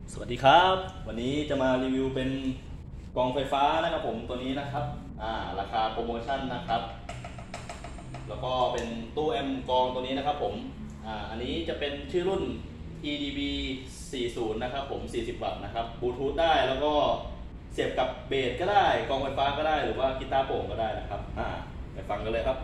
สวัสดีครับวันนี้จะมารีวิวเป็นกองไฟฟ้านะครับผมตัวนี้นะครับราคาโปรโมชั่นนะครับแล้วก็เป็นตู้แอมกองตัวนี้นะครับผมอันนี้จะเป็นชื่อรุ่น EDB 40นะครับผม40 วัตต์นะครับบลูทูธได้แล้วก็เสียบกับเบสก็ได้กองไฟฟ้าก็ได้หรือว่ากีตาร์โปร่งก็ได้นะครับไปฟังกันเลยครับ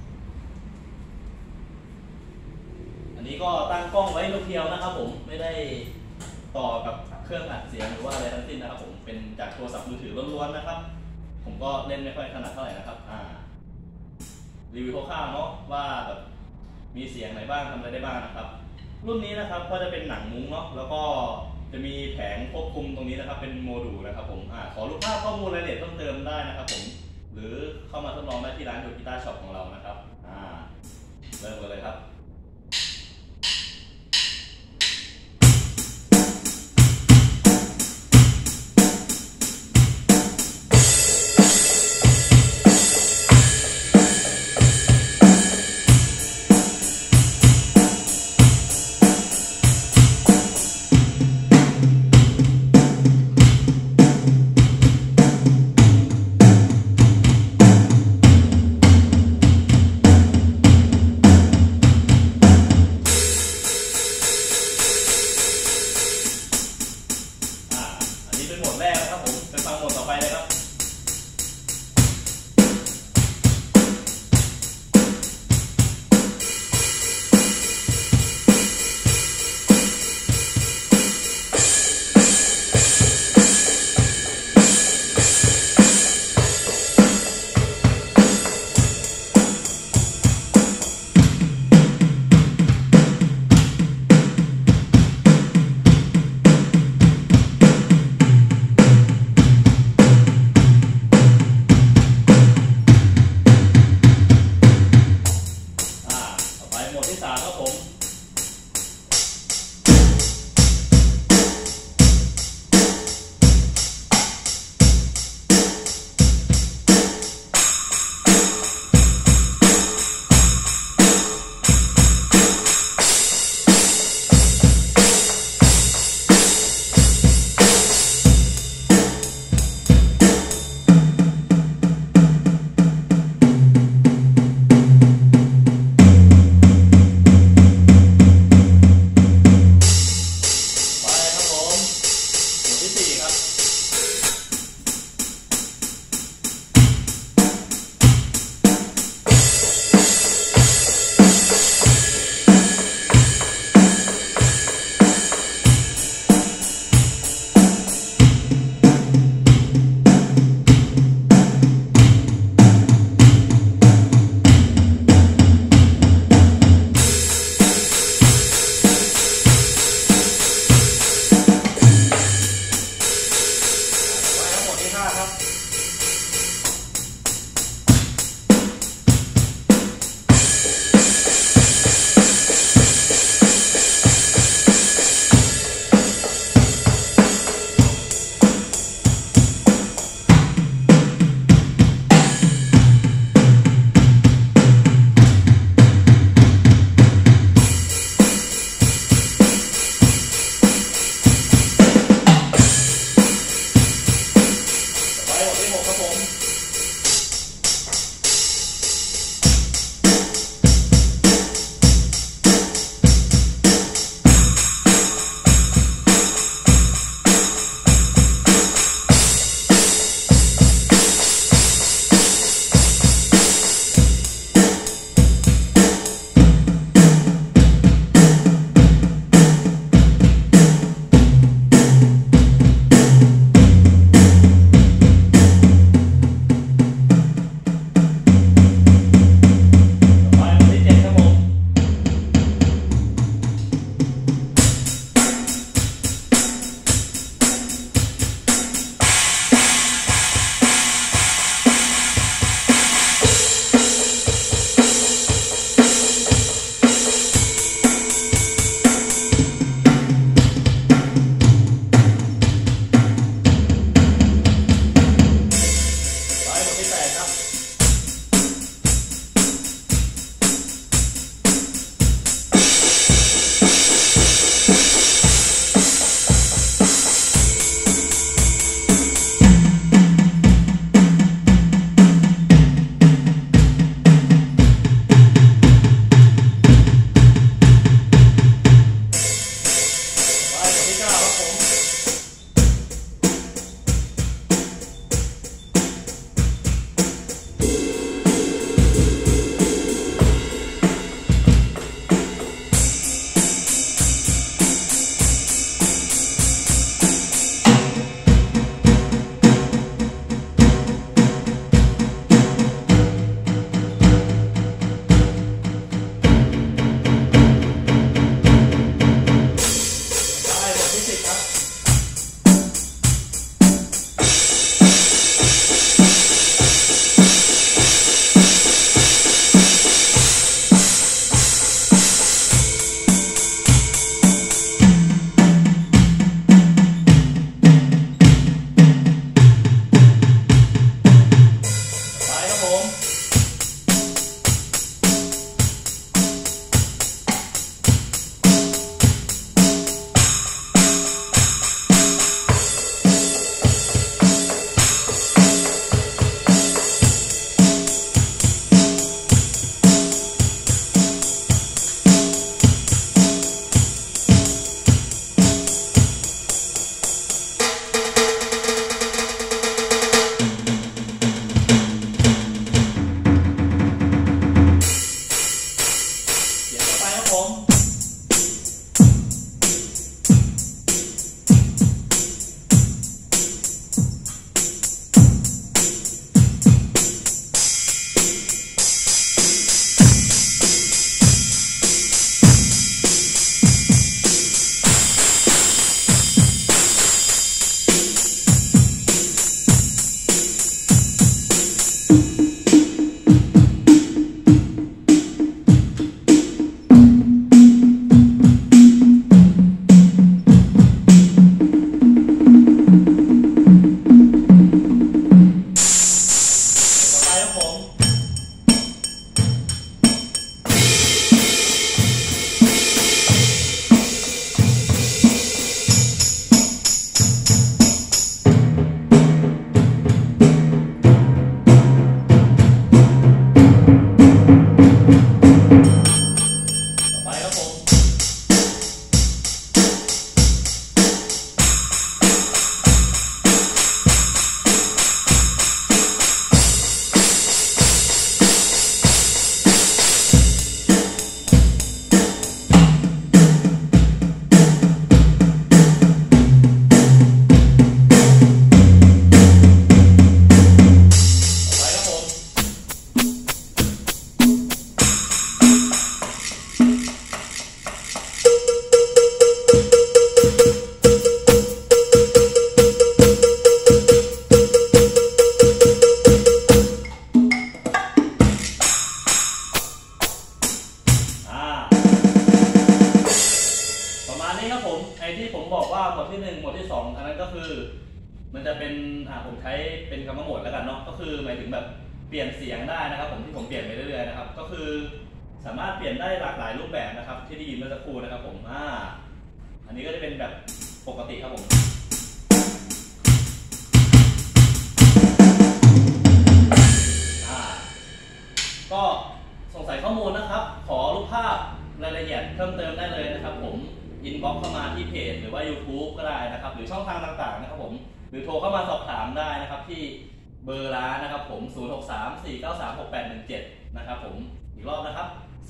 อันนี้ก็ตั้งกล้องไว้เพียวๆนะครับผมไม่ได้ต่อกับเครื่องอัดเสียงหรือว่าอะไรทั้งสิ้นนะครับผมเป็นจากโทรศัพท์มือถือล้วนๆนะครับผมก็เล่นไม่ค่อยถนัดเท่าไหร่นะครับรีวิวคร่าวๆเนาะว่าแบบมีเสียงไหนบ้างทำอะไรได้บ้างนะครับรุ่นนี้นะครับก็จะเป็นหนังมุ้งเนาะแล้วก็จะมีแผงควบคุมตรงนี้นะครับเป็นโมดูลนะครับผมขอรูปภาพข้อมูลรายละเอียดเพิ่มเติมได้นะครับผมหรือเข้ามาทดลองได้ที่ร้านโยกีตาร์ช็อปของเรานะครับเริ่มกันเลยครับเป็นโหมดแรกนะครับผมไปฟังโหมดต่อไปเลยครับโหมดที่3ครับผม 2อันนั้นก็คือมันจะเป็นผมใช้เป็นคำว่าโหมดแล้วกันเนาะก็คือหมายถึงแบบเปลี่ยนเสียงได้นะครับผมที่ผมเปลี่ยนไปเรื่อยๆนะครับก็คือสามารถเปลี่ยนได้หลากหลายรูปแบบนะครับที่ได้ยินเมื่อสักครู่นะครับผมอันนี้ก็จะเป็นแบบปกติครับผมก็สงสัยข้อมูลนะครับขอรูปภาพรายละเอียดเพิ่มเติมได้เลยนะครับผมอินบ็อกซ์เข้ามาที่เพจหรือว่า YouTube ก็ได้นะครับหรือช่องทางต่างๆนะครับผมหรือโทรเข้ามาสอบถามได้นะครับที่เบอร์ร้านนะครับผม0634936817นะครับผมอีกรอบนะครับ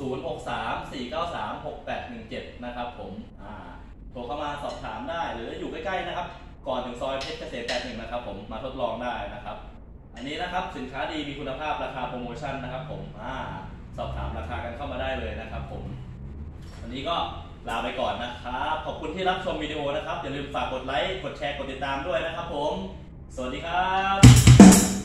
0634936817นะครับผมโทรเข้ามาสอบถามได้หรืออยู่ใกล้ๆนะครับก่อนถึงซอยเพชรเกษม81นะครับผมมาทดลองได้นะครับอันนี้นะครับสินค้าดีมีคุณภาพราคาโปรโมชั่นนะครับผมสอบถามราคากันเข้ามาได้เลยนะครับผมวันนี้ก็ลาไปก่อนนะครับขอบคุณที่รับชมวิดีโอนะครับอย่าลืมฝากกดไลค์กดแชร์กดติดตามด้วยนะครับผมสวัสดีครับ